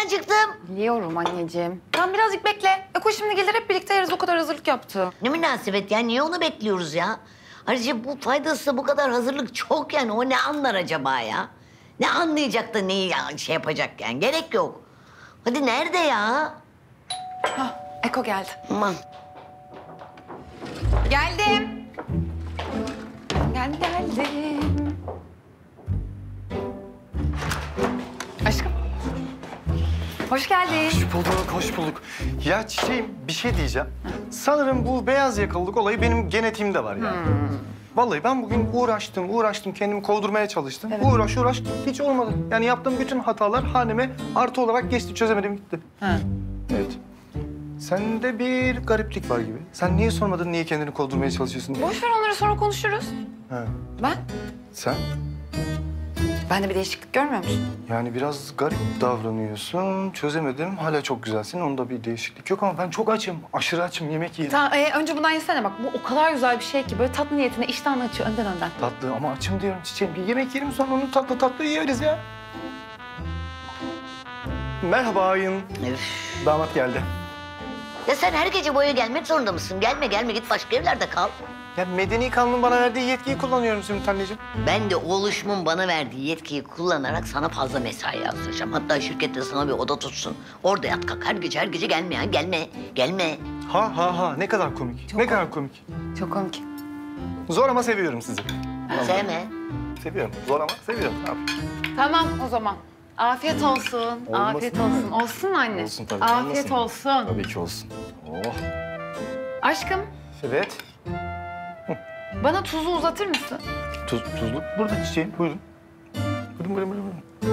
acıktım. Biliyorum anneciğim. Tamam birazcık bekle. Eko şimdi gelir hep birlikte yeriz, o kadar hazırlık yaptı. Ne münasebet ya, niye onu bekliyoruz ya? Ayrıca bu faydası bu kadar hazırlık çok yani. O ne anlar acaba ya? Ne anlayacak da neyi şey yapacak yani? Gerek yok. Hadi nerede ya? Hah, Eko geldi. Aman. Geldim. Geldim. Aşkım. Hoş geldin. Hoş bulduk, hoş bulduk. Ya Çiçeğim, bir şey diyeceğim. Sanırım bu beyaz yakalılık olayı benim genetiğimde var ya. Vallahi ben bugün uğraştım, kendimi kovdurmaya çalıştım. Evet. Uğraş, hiç olmadı. Yani yaptığım bütün hatalar haneme artı olarak geçti, çözemedim gitti. Ha. Evet. Sende bir gariplik var gibi. Sen niye sormadın, niye kendini kovdurmaya çalışıyorsun diye? Boş ver onları, sonra konuşuruz. Ha. Ben? Sen? Ben de bir değişiklik görmüyor musun? Yani biraz garip davranıyorsun, çözemedim. Hala çok güzelsin, onda bir değişiklik yok ama ben çok açım, aşırı açım, yemek yiyelim. Tamam, önce bundan yesene bak. Bu o kadar güzel bir şey ki böyle tatlı niyetine iştahını açıyor önden. Tatlı ama açım diyorum Çiçeğim. Bir yemek yiyelim sonra onu tatlı yeriz ya. Merhaba Ayın. Üf. Damat geldi. Ya sen her gece boya gelmek zorunda mısın? Gelme git başka evlerde kal. Ya medeni kanunun bana verdiği yetkiyi kullanıyorum Zümrüt anneciğim. Ben de oğluşumun bana verdiği yetkiyi kullanarak sana fazla mesai yazdıracağım. Hatta şirkette sana bir oda tutsun. Orada yat kalk. Her gece gelme ya. Gelme. Ha ne kadar komik. Çok ne kadar komik. Çok komik. Zor ama seviyorum sizi. Sevme. Seviyorum. Zor ama seviyorum. Ne yapayım? Tamam o zaman. Afiyet olsun. Olmasın Afiyet olsun. Olsun mu anne? Olsun tabii. Afiyet olmasın. olsun. Tabii ki olsun. Oh. Aşkım, Evet. bana tuzu uzatır mısın? Tuzlu. Burada Çiçeğim. Buyurun. Buyurun.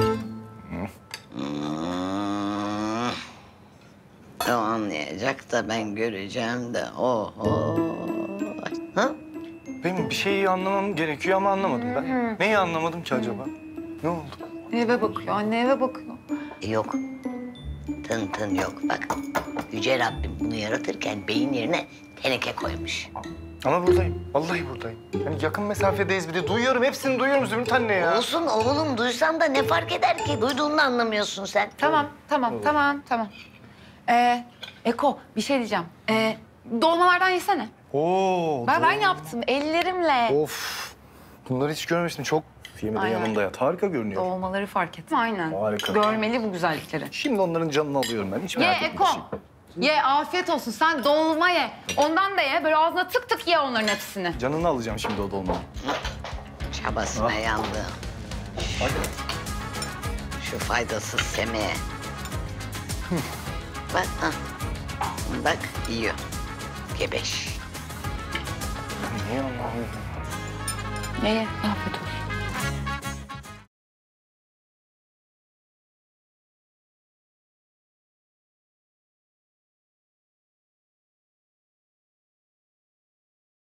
O anlayacak da ben göreceğim de. Oho. Ha? Benim bir şeyi anlamam gerekiyor ama anlamadım ben. Neyi anlamadım ki acaba? Ne oldu? Eve bakıyor, anne eve bakıyor. Yok. Tın yok. Bak Yüce Rabbim bunu yaratırken beyin yerine teneke koymuş. Ama buradayım. Vallahi buradayım. Yani yakın mesafedeyiz bir de. Duyuyorum, hepsini duyuyorum Zümrüt anne ya. Olsun oğlum duysan da ne fark eder ki? Duyduğunu da anlamıyorsun sen. Tamam. Eko, bir şey diyeceğim. Dolmalardan yesene. Oo. Ben yaptım, ellerimle. Of. Bunları hiç görmemiştim. Çok yemeden Aynen. yanımda yat. Harika görünüyor. Dolmaları fark ettim. Aynen. Harika. Görmeli bu güzellikleri. Şimdi onların canını alıyorum ben. Hiç Ye merak Eko. etme. Ye, afiyet olsun. Sen dolma ye. Ondan da ye. Böyle ağzına tık tık ye onların hepsini. Canını alacağım şimdi o dolmanın. Çabasına yandı. Hadi. Şu faydasız Semih'e. Bak, bak yiyor. Gebeş. Niye anlamıyorum? Ye, afiyet olsun.